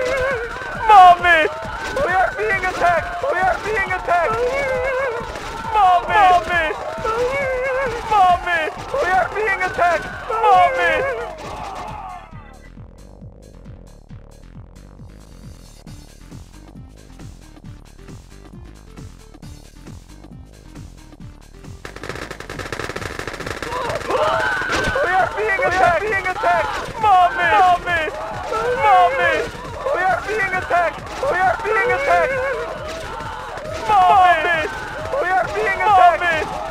Mommy! We are being attacked! We are being attacked! Mommy! Mommy! Mommy! We are being attacked! Mommy! Being attacked! Mommy! Mommy! Mommy! We are being attacked! We are being attacked! Mommy! We are being attacked!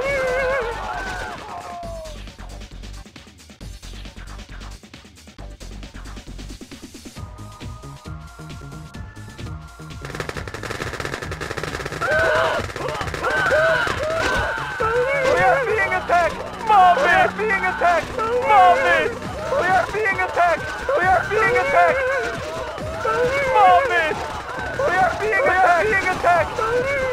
We are being attacked! Mommy! We are being attacked! Mommy! We are being attacked! We are being attacked! Mommy! We are being attacked!